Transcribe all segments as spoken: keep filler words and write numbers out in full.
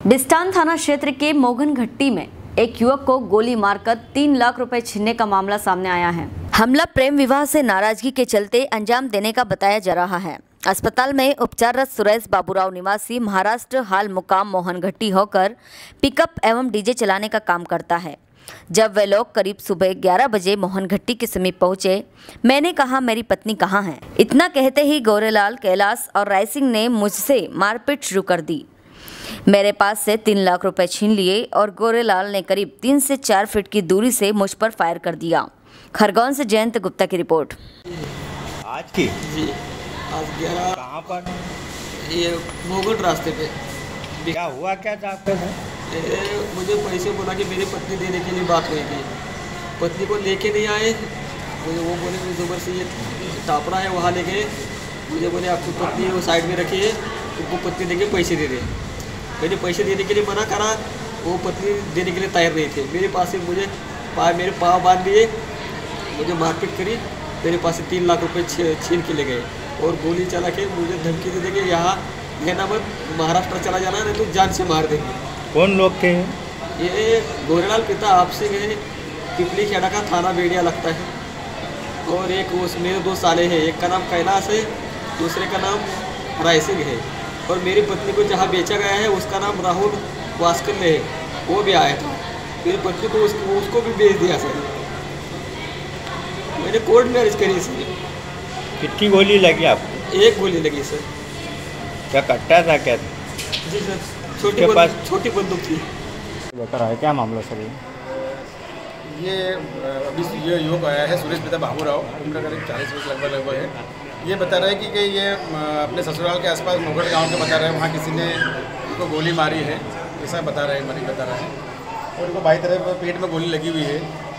बिस्टान थाना क्षेत्र के मोगन घट्टी में एक युवक को गोली मारकर तीन लाख रुपए छीनने का मामला सामने आया है। हमला प्रेम विवाह से नाराजगी के चलते अंजाम देने का बताया जा रहा है। अस्पताल में उपचाररत सुरेश बाबूराव निवासी महाराष्ट्र हाल मुकाम मोहन घट्टी होकर पिकअप एवं डीजे चलाने का काम करता है। जब वे लोग करीब सुबह ग्यारह बजे मोहन घट्टी के समीप पहुंचे, मैंने कहा मेरी पत्नी कहाँ है। इतना कहते ही गोरेलाल, कैलाश और रायसिंह ने मुझसे मारपीट शुरू कर दी। मेरे पास से तीन लाख रुपए छीन लिए और गोरेलाल ने करीब तीन से चार फीट की दूरी से मुझ पर फायर कर दिया। खरगोन से जयंत गुप्ता की रिपोर्ट। आज की जी आज ग्यारह कहाँ पर? ये मोगन रास्ते पे। क्या हुआ क्या चाहते हैं? ए, मुझे पैसे बोला कि मेरी पत्नी देने के लिए बात हुई थी। पत्नी को लेके नहीं आए, मुझे वो बोले कि ज़बर से ये टापरा है वहाँ ले गए। मुझे बोले आपकी पत्नी वो साइड में रखी है, तुमको पत्नी देंगे, पैसे दे दे। मैंने पैसे देने के लिए मना करा, वो पत्नी देने के लिए तैयार नहीं थे। मेरे पास से मुझे पाँव मेरे पाँव बांध दिए, मुझे मारपीट करी, मेरे पास से तीन लाख रुपए छीन के ले गए और गोली चला के मुझे धमकी दे देंगे, यहाँ रहना मत, महाराष्ट्र चला जाना, नहीं तो जान से मार देंगे। कौन लोग के हैं? ये गोरेलाल पिता आपसे गए, पिपली खेड़ा का थाना बेड़िया लगता है। और एक उस मेरे दो साले हैं, एक का नाम कैलाश है, दूसरे का नाम रायसिंह है। और मेरी पत्नी को जहाँ बेचा गया है उसका नाम राहुल वास्कर है, वो भी आया था। मेरी पत्नी को उसको, उसको भी बेच दिया सर। मैंने कोर्ट मैरिज करी सर। कितनी गोली लगी आपको? एक गोली लगी सर। क्या कट्टा था क्या? जी सर, छोटी पास छोटी बंदूक थी। बता है क्या मामला सर? ये अभी ये युवक आया है सुरेश पिता बाबूराव, उम्र करीब चालीस वर्ष लगभग लगभग है। ये बता रहे हैं कि, कि ये अपने ससुराल के आसपास मोगड़ गांव के बता रहे हैं, वहाँ किसी ने उनको गोली मारी है, ऐसा बता रहे हैं, मरीज बता रहे हैं। और उनको बाई तरफ पेट में गोली लगी हुई है।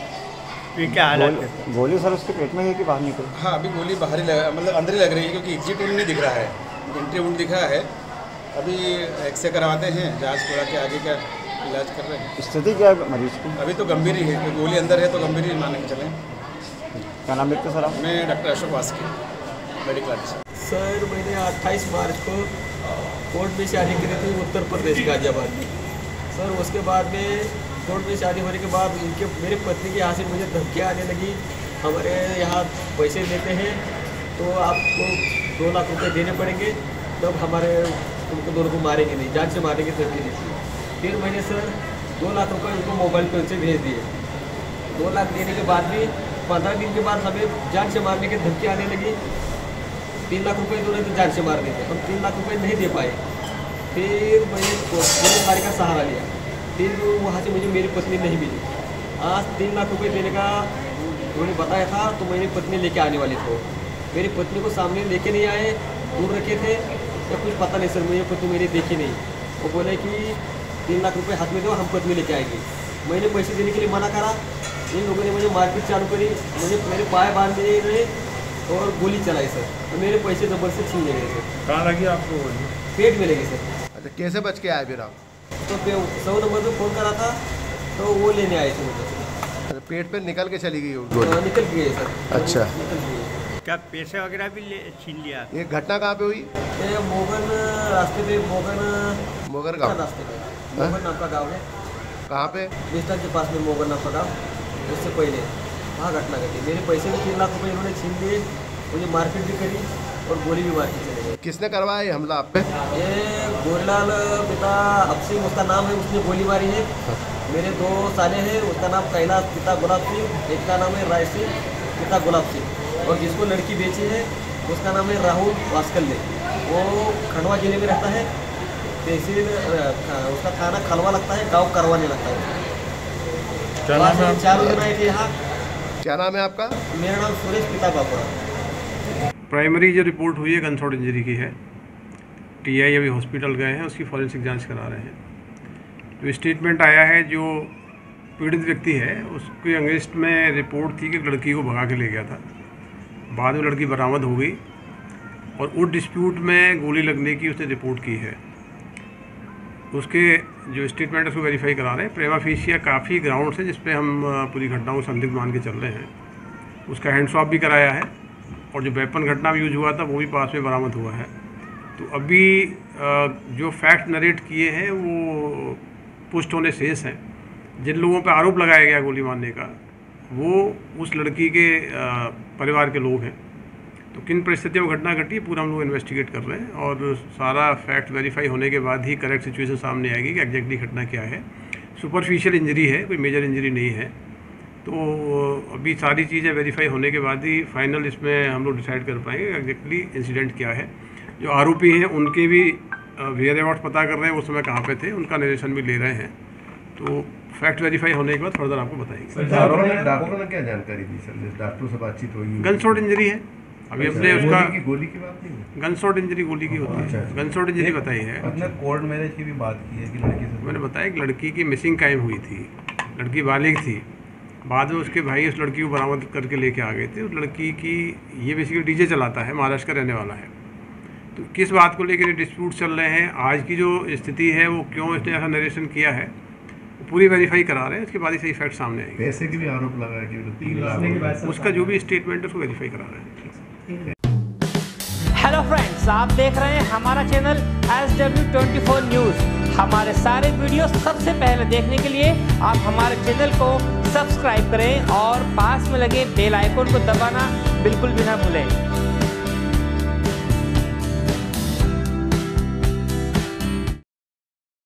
ये क्या हालत है? गोली सर उसके पेट में है कि बाहर निकल? हाँ, अभी गोली बाहर ही लग मतलब अंदर ही लग रही है, क्योंकि एग्जिट वुंड नहीं दिख रहा है, एंट्री वुंड दिख रहा है। अभी एक्सरे करवाते हैं, जाँच करा के आगे का इलाज कर रहे हैं। स्थिति क्या है मरीज की? अभी तो गंभीर ही है, गोली अंदर है तो गंभीर ही मान के चलें। क्या नाम लिखते सर आप? मैं doctor Ashok Vaski, medical officer. Sir मैंने अट्ठाईस मार्च को कोर्ट में शादी करी थी उत्तर प्रदेश गाजियाबाद में। सर उसके बाद में कोर्ट में शादी होने के बाद इनके मेरे पत्नी के यहाँ से मुझे धमकियाँ आने लगी, हमारे यहाँ पैसे लेते हैं तो आपको दो लाख रुपए देने पड़ेंगे, तब हमारे उनको दोनों को मारेंगे नहीं, जान से मारने की धमकी दी थी। फिर मैंने सर दो लाख रुपए उनको मोबाइल पे उनसे भेज दिए। दो लाख देने के बाद भी पंद्रह दिन के बाद हमें जान से मारने की धमकी आने लगी। तीन लाख रुपए दो तो जान से मार देंगे, हम तीन लाख रुपए नहीं दे पाए। फिर मैंने पुलिस थाने का सहारा लिया, फिर वहाँ से मुझे मेरी पत्नी नहीं मिली। आज तीन लाख रुपए देने का उन्होंने बताया था, तो मेरी पत्नी लेके आने वाली थी। मेरी पत्नी को सामने लेके नहीं आए, दूर रखे थे, या कुछ पता नहीं सर, मुझे पत्नी मेरी देखी नहीं। वो बोले कि तीन लाख रुपए हाथ में दो, हम पत्नी लेके आएंगे। मैंने पैसे देने के लिए मना करा, इन लोगों ने मुझे मारपीट चालू करी, मुझे मेरे पाए बांध दिए गए और गोली चलाई सर, और मेरे पैसे जबर से छीन ले गए सर। कहाँ लगी आपको गोली? पेट में लगी सर। अच्छा, कैसे बच के आए फिर आप? तो सौ नंबर पे फ़ोन करा था, तो वो लेने आए थे मुझे। अच्छा, पेट पे निकल के चली गई गोली? निकल गई सर। अच्छा, निकल गई। क्या पैसे वगैरह भी ले छीन लिया? ये घटना कहाँ पे हुई? ये मोगन रास्ते पे, मोगन मोगर गाँव रास्ते पे, मोगन नाम का गाँव है। कहाँ पे? बिस्तर के पास में मोगन नाम का गाँव, उससे पहले वहाँ घटना घटी। मेरे पैसे भी तीन लाख रुपए इन्होंने छीन लिए, मुझे मारपीट भी करी और गोली भी मार के चले गए। किसने करवाया ये हमला आप पे? ये गोरेलाल पिता अफसिंह उसका नाम है, उसने गोली मारी है। मेरे दो साले हैं, उसका नाम कैलाश पिता गुलाब सिंह, एक का नाम है राय सिंह पिता गुलाब सिंह, और जिसको लड़की बेची है उसका नाम है राहुल वास्कर। वो खंडवा जिले में रहता है, तहसील उसका थाना खलवा लगता है, गाँव करवाने लगता है। क्या नाम है? चार जन आए थे यहाँ। क्या नाम है आपका? मेरा नाम सुरेश पिता बाबूराव। प्राइमरी जो रिपोर्ट हुई है गनशॉट इंजरी की है। टीआई अभी हॉस्पिटल गए हैं, उसकी फॉरेंसिक जांच करा रहे हैं। जो स्टेटमेंट आया है, जो पीड़ित व्यक्ति है उसके अगेंस्ट में रिपोर्ट थी कि लड़की को भगा के ले गया था। बाद में लड़की बरामद हो गई और उस डिस्प्यूट में गोली लगने की उसने रिपोर्ट की है। उसके जो स्टेटमेंट है उसको वेरीफाई करा रहे हैं। प्रेमा फेशिया काफ़ी ग्राउंड से जिस पे हम पूरी घटना को संदिग्ध मान के चल रहे हैं, उसका हैंड स्वैप भी कराया है और जो वेपन घटना में यूज हुआ था वो भी पास में बरामद हुआ है। तो अभी जो फैक्ट नरेट किए हैं वो पुष्ट होने शेष हैं। जिन लोगों पर आरोप लगाया गया गोली मारने का वो उस लड़की के परिवार के लोग हैं। तो किन परिस्थितियों में घटना घटी पूरा हम लोग इन्वेस्टिगेट कर रहे हैं और सारा फैक्ट वेरीफाई होने के बाद ही करेक्ट सिचुएशन सामने आएगी कि एग्जैक्टली घटना क्या है। सुपरफिशियल इंजरी है, कोई मेजर इंजरी नहीं है। तो अभी सारी चीज़ें वेरीफाई होने के बाद ही फाइनल इसमें हम लोग डिसाइड कर पाएंगे एग्जैक्टली इंसिडेंट क्या है। जो आरोपी हैं उनके भी वेयर अबाउट पता कर रहे हैं, उस समय कहाँ पे थे, उनका नरेशन भी ले रहे हैं। तो फैक्ट वेरीफाई होने के बाद फर्दर आपको बताएंगे। डॉक्टरों ने क्या जानकारी दी सर? डॉक्टरों से बातचीत हुई? गन शॉट इंजरी है अभी अपने उसका गोली की बात नहीं, गन शॉट इंजरी गोली की होती है। गन शॉट इंजरी बताई है। अपने कोर्ट मैरिज की भी बात की है कि लड़की से, मैंने बताया कि लड़की की मिसिंग कायम हुई थी, लड़की बालिग थी। बाद में उसके भाई उस लड़की को बरामद करके लेके आ गए थे। उस लड़की की ये बेसिकली डीजे चलाता है, महाराष्ट्र का रहने वाला है। तो किस बात को लेकर डिस्प्यूट चल रहे हैं, आज की जो स्थिति है वो क्यों इसने ऐसा नरेशन किया है पूरी वेरीफाई करा रहे हैं। इसके बाद ही सही फैक्ट सामने आएंगे। पैसे की भी आरोप लगा है कि तीन लाख, उसका जो भी स्टेटमेंट है उसको वेरीफाई करा रहे हैं। हेलो फ्रेंड्स, आप देख रहे हैं हमारा channel S W twenty four news. हमारे सारे वीडियो सबसे पहले देखने के लिए आप हमारे चैनल को सब्सक्राइब करें और पास में लगे बेल आइकन को दबाना बिल्कुल भी ना भूलें।